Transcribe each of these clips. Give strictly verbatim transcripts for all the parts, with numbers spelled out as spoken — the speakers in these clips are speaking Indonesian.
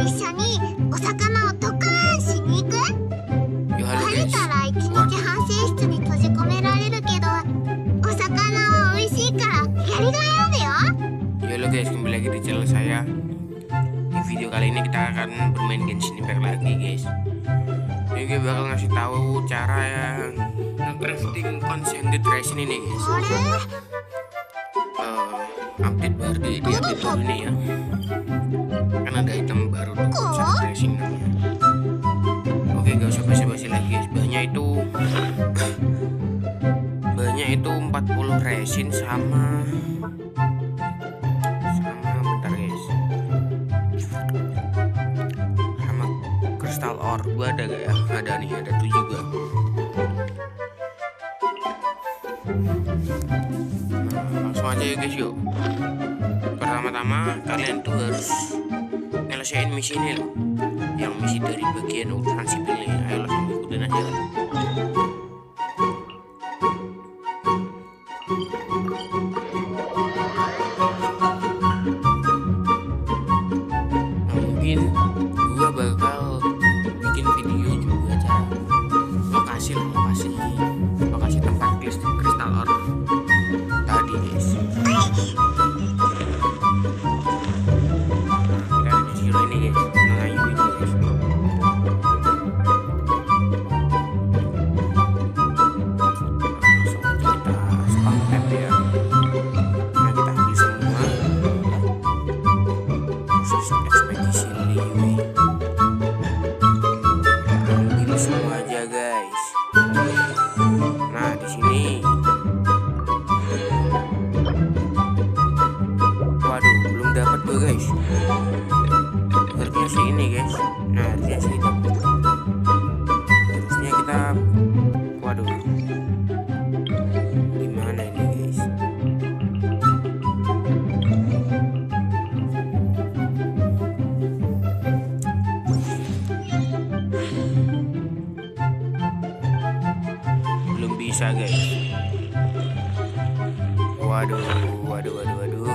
一緒にお魚をドカーンしに行く？ Yo, halo 晴れ guys. たら一日反省室に閉じ込められるけど、お魚は美味しいからやりがいあるよ。 Yo, halo guys, kembali lagi di channel saya. Di video kali ini kita akan bermain Genshin Impact lagi, guys. Ini gue bakal ngasih tahu cara yang crafting condensed resin ini, guys. あれ Uh, update baru di, di update baru ini ya. Kan ada item baru tuh, condensed resin namanya. Oke, gak usah basa-basi lagi, guys. Banyak itu banyak itu empat puluh resin sama sama bentar guys, sama kristal ore. Gua ada gak ya? Ada nih, ada tujuh gua. Nah, langsung aja ya guys, yuk. Pertama-tama kalian tuh harus nyelesain misi ini loh, yang misi dari bagian urusan sipil nih. Ayo langsung ikutin aja. Mungkin gua bakal bikin video juga cara lokasi lah, lokasi lokasi tempat kristal ore tadi guys. Nah, kita ada di zero ini guys, mengayu ini guys. Langsung aja kita spam tab ya. Nah, kita ambil semua khusus ekspedisi Liwi. Ambil semua aja guys. Nah, di sini waduh, belum dapat tuh guys. Harusnya sih ini guys. Nah, harusnya sih dapat. Harusnya kita waduh. Gimana ini guys? Belum bisa guys. Waduh, waduh, waduh, waduh.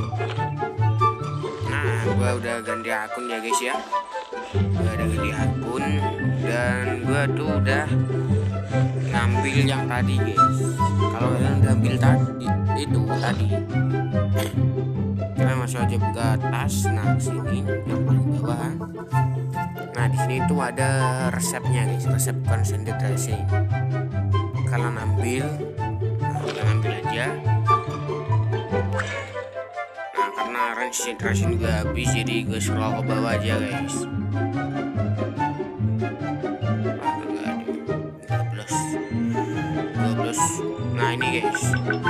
Nah, gua udah ganti akun ya guys ya. Gua udah ganti akun dan gua tuh udah ngambil yang tadi guys. Kalau kalian udah ambil tadi itu tadi, kalian masuk aja ke atas. Nah, sini yang paling bawah. Nah, di sini tuh ada resepnya guys, resep condensed resin. Kalian ambil, nah, kalian ambil aja. Nah, karena resin resin juga habis, jadi gue scroll ke bawah aja guys. dua belas. Nah, ini guys,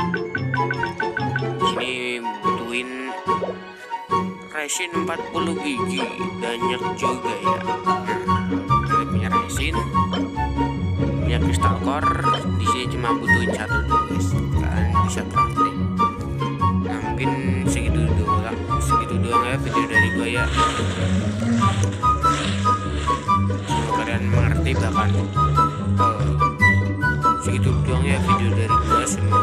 ini butuhin resin empat puluh biji, banyak juga ya. Nah, kalian punya resin, punya kristal core, di sini cuma butuhin satu tuh guys. Kalian bisa crafting. Nah, mungkin segitu doang, segitu doang ya video dari gue ya. Semoga kalian mengerti, bahkan uh, segitu doang ya video dari gue. Semoga